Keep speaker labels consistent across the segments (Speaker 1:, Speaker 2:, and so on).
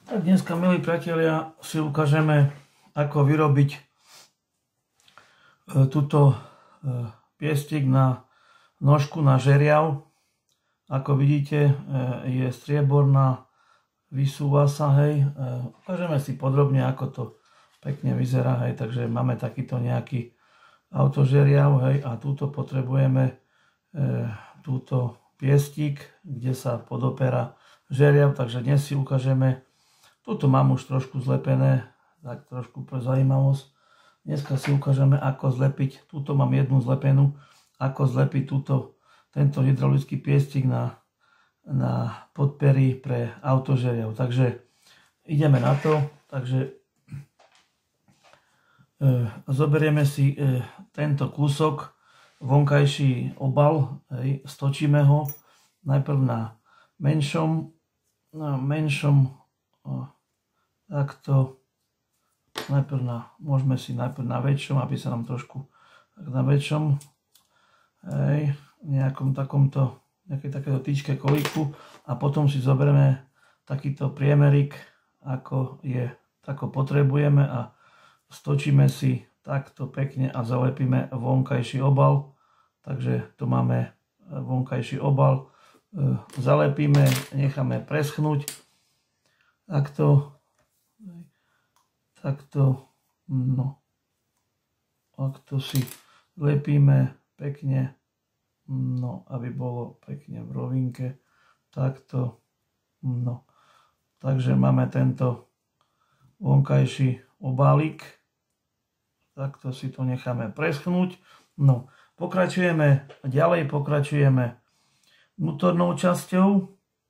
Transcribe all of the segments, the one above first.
Speaker 1: Tak dneska, milí priatelia, si ukážeme, ako vyrobiť túto piestik na nožku na žeriav. Ako vidíte, je strieborná, vysúva sa, hej. Ukážeme si podrobne, ako to pekne vyzerá, hej. Takže máme takýto nejaký autožeriav, hej, a túto potrebujeme túto piestik, kde sa podoperá žeriav, takže dnes si ukážeme. Tuto mám už trošku zlepené, tak trošku pre zaujímavosť. Dneska si ukážeme, ako zlepiť, tuto mám jednu zlepenú, ako zlepiť tento hydraulický piestik na podpery pre autožeriav. Takže ideme na to. Takže zoberieme si tento kúsok, vonkajší obal, hej, stočíme ho najprv na menšom, takto, môžeme si najprv na väčšom, aby sa nám trošku na väčšom, hej, nejakom takomto, nejakej takéto tyčke kolíku, a potom si zoberieme takýto priemerik, ako potrebujeme, a stočíme si takto pekne a zalepíme vonkajší obal. Takže tu máme vonkajší obal, zalepíme, necháme preschnúť takto, no, takto si lepíme pekne, no, aby bolo pekne v rovinke, takto, no. Takže máme tento vonkajší obálик, takto si to necháme preschnúť, no. Pokračujeme vnútornou časťou,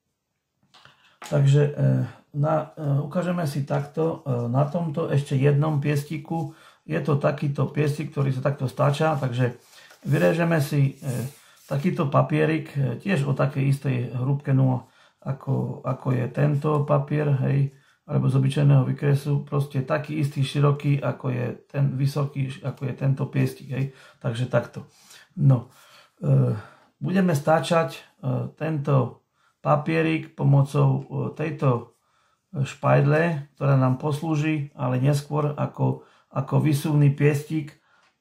Speaker 1: takže ukážeme si takto na tomto ešte jednom piestiku. Je to takýto piestik, ktorý sa takto stáča, takže vyrežeme si takýto papierik, tiež o takej istej hrúbke ako je tento papier, hej, alebo z obyčajného vykresu, proste taký istý široký, ako je ten vysoký, ako je tento piestik, hej. Takže takto. No, budeme stáčať tento papierik pomocou tejto špajdle, ktorá nám poslúži, ale neskôr ako vysuvný piestik,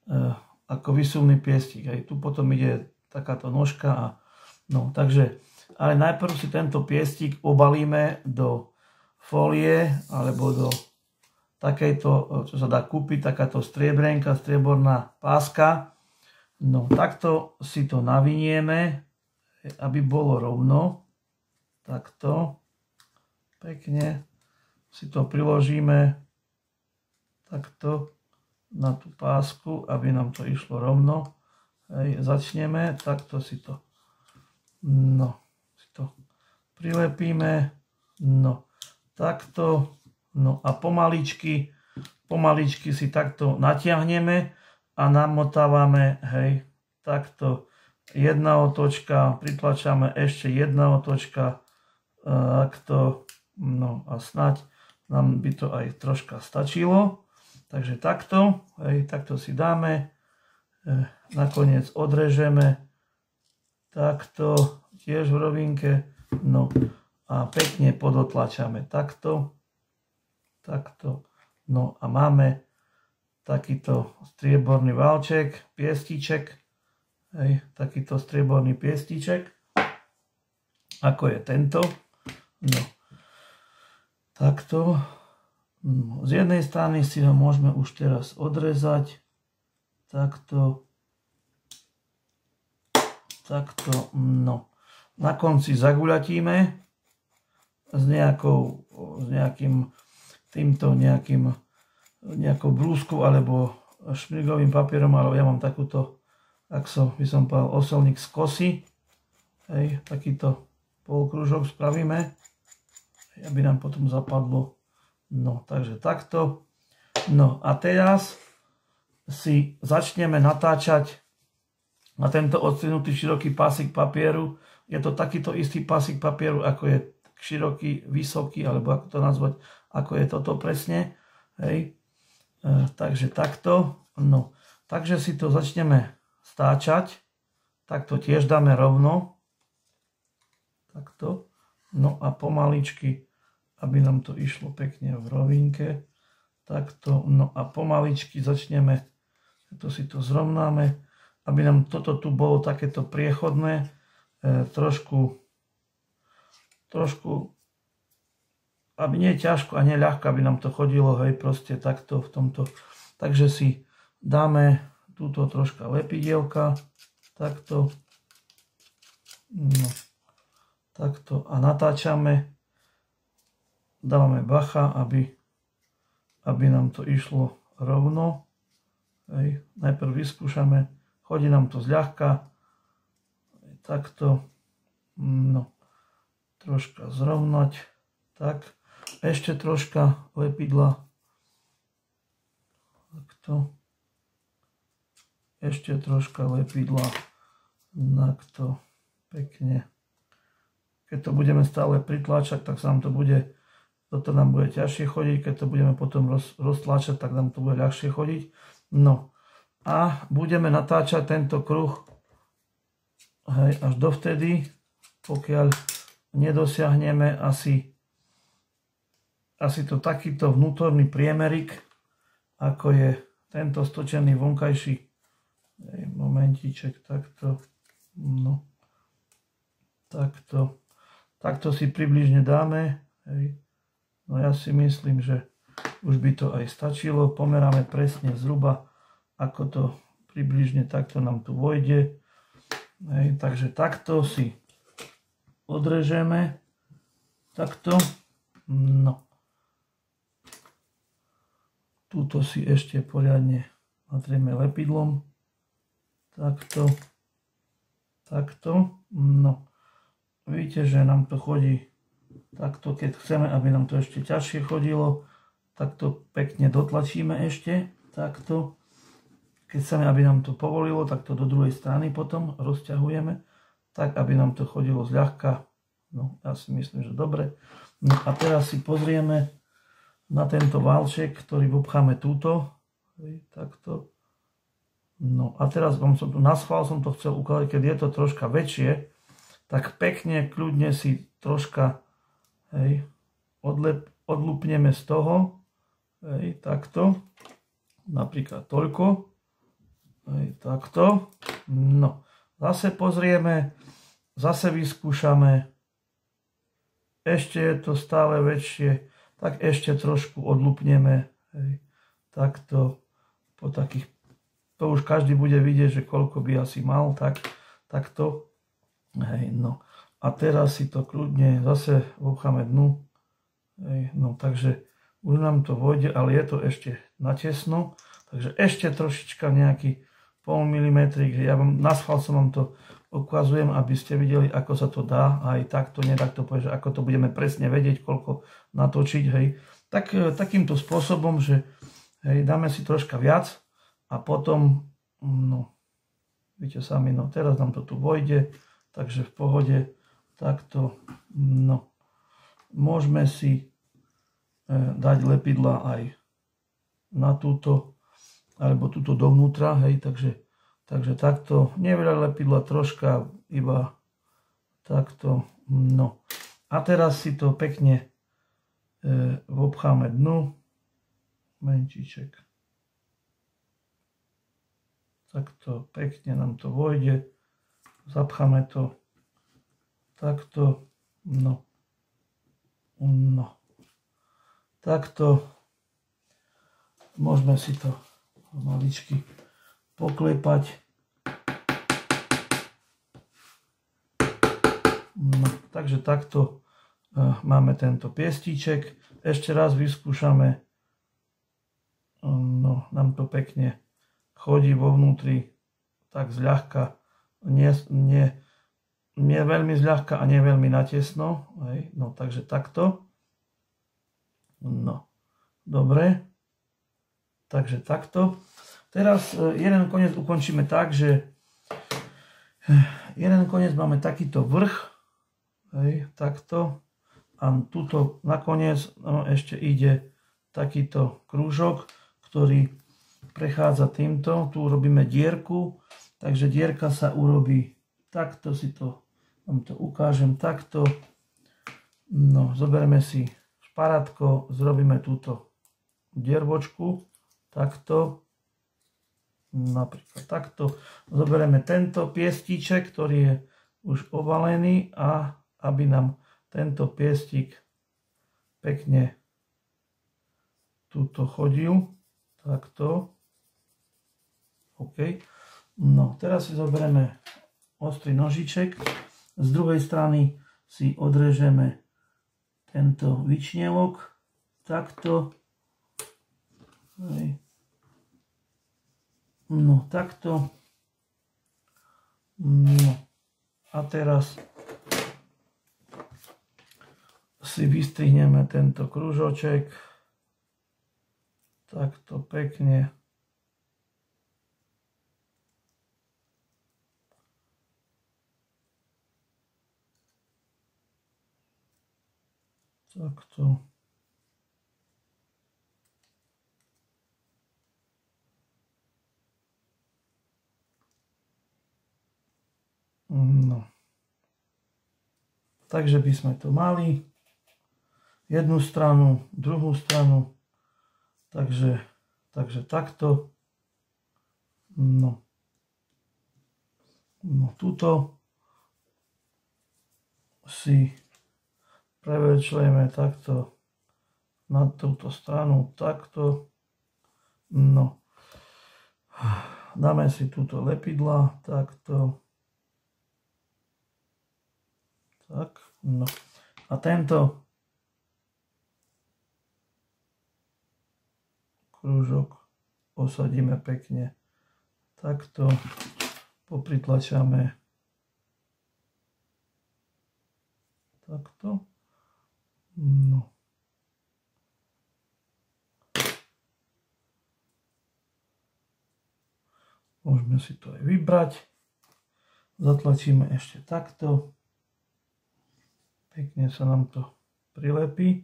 Speaker 1: hej. Tu potom ide takáto nožka, no, takže, ale najprv si tento piestik obalíme do fólie, alebo do takejto, čo sa dá kúpiť, takáto strieborná páska. No, takto si to navinieme, aby bolo rovno. Takto. Pekne si to priložíme takto na tú pásku, aby nám to išlo rovno. Hej, začneme, takto si to, no, si to prilepíme, no, takto, no a pomaličky si takto natiahneme a namotávame, hej, takto jedna otočka, pritlačame ešte jedna otočka, takto, no a snáď nám by to aj troška stačilo. Takže takto, hej, takto si dáme, nakoniec odrežeme, takto, tiež v rovinke, no a pekne podotlačame takto, no a máme takýto strieborný valček, piestiček, hej, takýto strieborný piestiček, ako je tento, no, takto, no, z jednej strany si ho môžeme už teraz odrezať, takto, no, na konci zaguľatíme s nejakou brúskou alebo šmrigovým papierom, ale ja mám takúto, by som povedal, oselník z kosy, hej, takýto polkružok spravíme, aby nám potom zapadlo, no, takže takto, no a teraz si začneme natáčať na tento odstrihnutý široký pásik papieru. Je to takýto istý pásik papieru, ako je široký, vysoký, alebo ako to nazvať, ako je toto presne, hej. Takže takto, no, takže si to začneme stáčať, takto tiež dáme rovno, takto, no a pomaličky aby nám to išlo pekne v rovinke. Takto, no a pomaličky začneme, to si to zrovnáme, aby nám toto tu bolo takéto priechodné, trošku, aby nie ťažko a nie ľahko, aby nám to chodilo, hej, proste takto v tomto. Takže si dáme túto troška lepidielka, takto, no, takto a natáčame, dávame bacha, aby nám to išlo rovno, hej, najprv vyskúšame, chodí nám to zľahka, takto, no, troška zrovnať, tak, ešte troška lepidla, takto, ešte troška lepidla, takto, pekne. Keď to budeme stále pritláčať, tak sa nám to bude, toto nám bude ťažšie chodiť, keď to budeme potom roztláčať, tak nám to bude ľahšie chodiť. No a budeme natáčať tento kruh, hej, až dovtedy, pokiaľ nedosiahneme asi to takýto vnútorný priemerik, ako je tento stočený vonkajší. Hej, momentíček, takto, no, takto si približne dáme, hej. No ja si myslím, že už by to aj stačilo, pomeráme presne zhruba, ako to približne takto nám tu vojde, hej. Takže takto si odrežeme, takto, no, túto si ešte poriadne natrieme lepidlom, takto, no, vidíte, že nám to chodí takto, keď chceme, aby nám to ešte ťažšie chodilo, takto pekne dotlačíme ešte, takto, keď chceme, aby nám to povolilo, tak to do druhej strany potom rozťahujeme, tak, aby nám to chodilo zľahka, no, ja si myslím, že dobre. No a teraz si pozrieme na tento válček, ktorý obcháme túto, takto. No a teraz na schvál som to chcel ukázať, keď je to troška väčšie, tak pekne, kľudne si troška, hej, odlúpneme z toho, hej, takto, napríklad toľko, hej, takto, no, zase pozrieme, zase vyskúšame, ešte je to stále väčšie, tak ešte trošku odlúpneme, hej, takto, po takých, to už každý bude vidieť, že koľko by asi mal, takto, hej, no. A teraz si to kľudne zase obcháme dnu, hej, no, takže už nám to vojde, ale je to ešte natesno, takže ešte trošička nejaký pol milimetrik, ja vám na schvál som vám to ukazujem, aby ste videli, ako sa to dá, aj takto, nedakto povedať, že ako to budeme presne vedieť, koľko natočiť, hej, tak takýmto spôsobom, že hej, dáme si troška viac a potom, no, vidíte sami, no, teraz nám to tu vojde, takže v pohode, takto, no, môžeme si dať lepidla aj na túto, alebo túto dovnútra, hej, takže takto, nie veľa lepidla, troška, iba takto, no. A teraz si to pekne obcháme dnu, menčíček. Takto pekne nám to vojde, zapcháme to, takto, no, takto, môžeme si to maličky poklepať, no, takže takto máme tento piestíček, ešte raz vyskúšame, no, nám to pekne chodí vo vnútri, tak zľahka, nie veľmi zľahka a nie veľmi natesno, hej, no takže takto, no, dobre, takže takto. Teraz jeden koniec ukončíme tak, že jeden koniec máme takýto vrch, hej, takto, a tuto nakoniec no, ešte ide takýto krúžok, ktorý prechádza týmto, tu urobíme dierku, takže dierka sa urobí takto, si to, vám to ukážem takto, no, zoberieme si parádko zrobíme túto diervočku, takto, napríklad takto. Zoberieme tento piestíček, ktorý je už obalený a aby nám tento piestík pekne tuto chodil, takto. OK. No, teraz si zoberieme ostrý nožiček. Z druhej strany si odrežeme tento vyčnievok, takto. No, takto. No, a teraz si vystrihneme tento kružoček, takto pekne. Takto. No. Takže by sme to mali. Jednu stranu, druhú stranu. Takže takto. No. No, tuto si prevečľujeme takto na túto stranu, takto. No. Dáme si túto lepidla, takto. Tak, no. A tento krúžok osadíme pekne. Takto popritlačame. Takto. No. Môžeme si to aj vybrať. Zatlačíme ešte takto. Pekne sa nám to prilepí.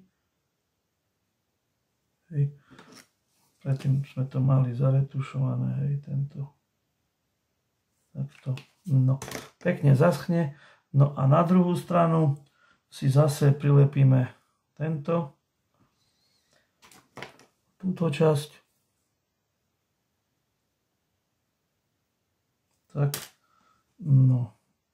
Speaker 1: Hej. Predtým sme to mali zaretušované, hej, tento. Takto. No. Pekne zaschne. No a na druhú stranu si zase prilepíme túto časť. Tak, no.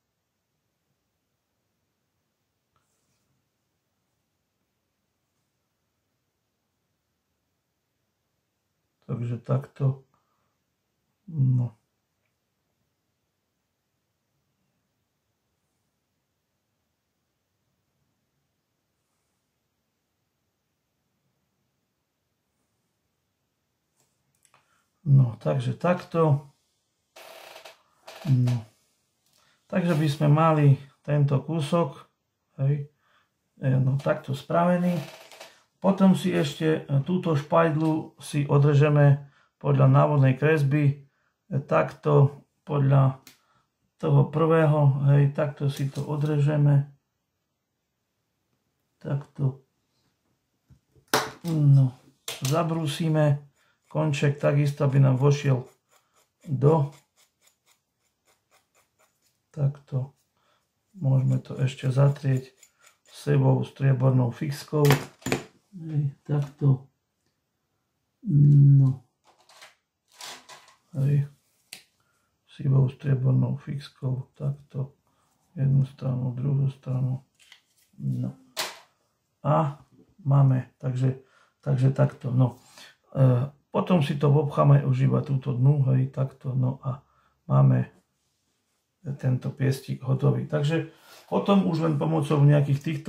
Speaker 1: Takže takto, no. No, takže takto. No. Takže by sme mali tento kúsok, hej, no, takto spravený. Potom si ešte túto špajdlu si odrežeme podľa návodnej kresby, takto podľa toho prvého, hej, takto si to odrežeme. Takto. No, zabrúsime konček takisto, aby nám vošiel do. Takto. Môžeme to ešte zatrieť sebou striebornou fixkou. Hej, takto. No. Hej. Sivou striebornou fixkou. Takto. Jednu stranu, druhú stranu. No. A máme. Takže takto. No. Potom si to obcháme už iba túto dnu. Hej, takto. No a máme tento piestík hotový. Takže potom už len pomocou nejakých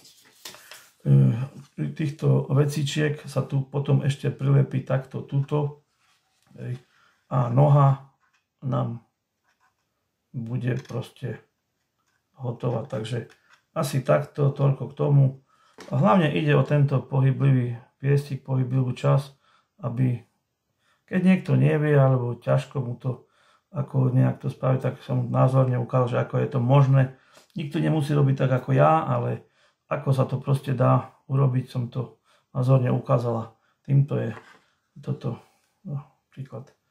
Speaker 1: týchto vecičiek sa tu potom ešte prilepí takto tuto. A noha nám bude proste hotová. Takže asi takto, toľko k tomu. A hlavne ide o tento pohyblivý piestík, pohyblivú časť, aby keď niekto nevie, alebo ťažko mu to ako nejak to spraviť, tak som názorne ukázal, že ako je to možné. Nikto nemusí robiť tak ako ja, ale ako sa to proste dá urobiť, som to názorne ukázala. Týmto je toto príklad.